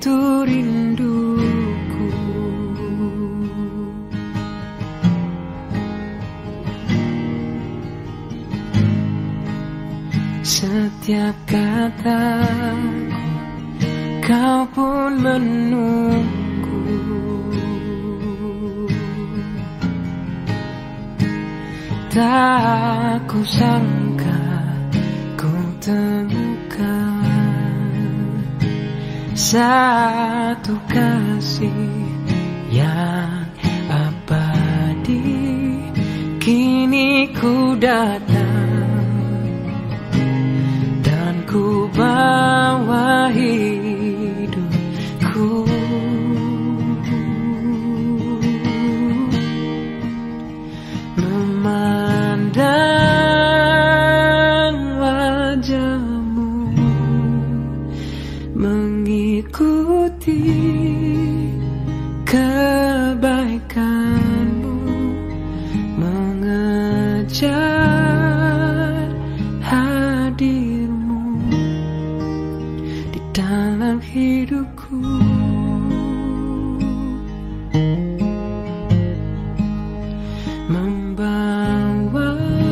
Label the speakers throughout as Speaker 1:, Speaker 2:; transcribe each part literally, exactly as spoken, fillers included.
Speaker 1: itu rinduku. Setiap kataku kau pun menunggu. Tak ku sangka ku temukan satu kasih yang abadi. Kini ku datang dan ku bawa hidupku. Memandang wajahmu, mengikuti kebaikanmu, mengejar hadirmu di dalam hidupku. Membawa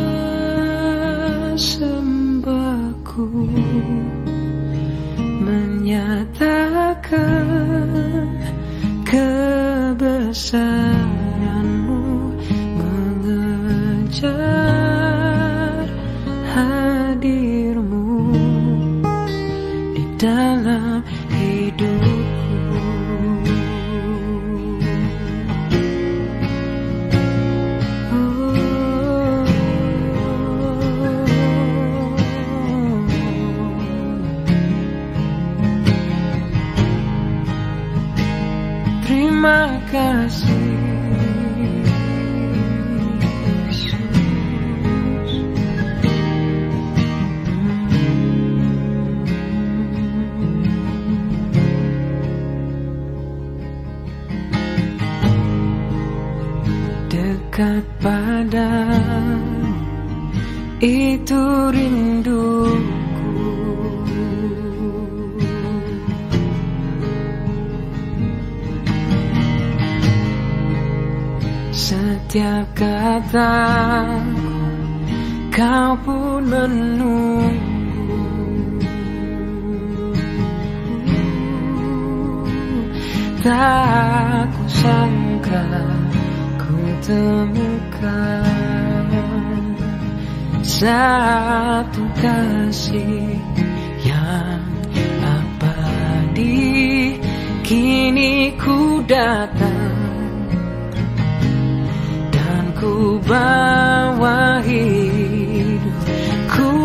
Speaker 1: sembahku, menyatakan kebesaranmu, mengejar hadirmu di dalam hidupku. Terima kasih Yesus. Dekat padamu itu rinduku. Setiap kataku kau pun menunggu. Tak ku sangka ku temukan satu kasih yang abadi. Kini ku datang ku bawa hidupku.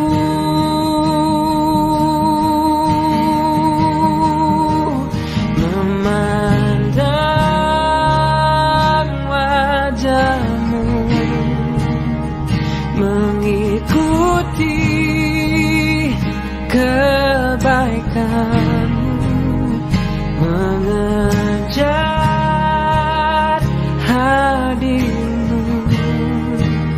Speaker 1: Memandang wajahmu, mengikuti kebaikanmu, mengejar hadirmu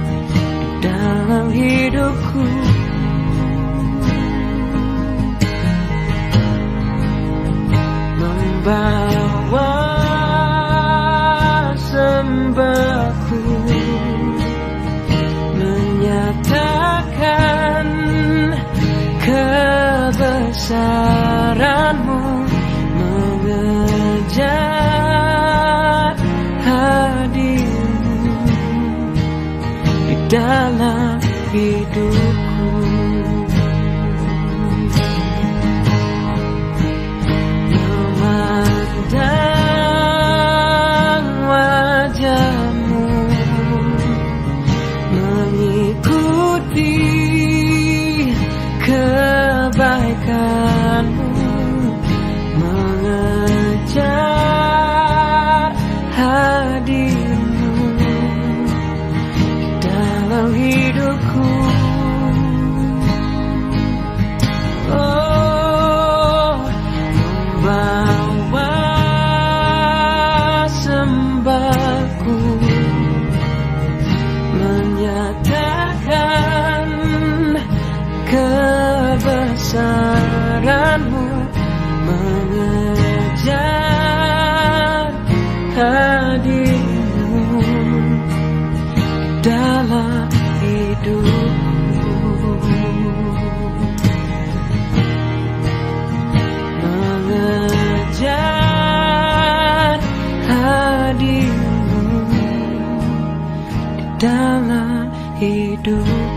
Speaker 1: hidup.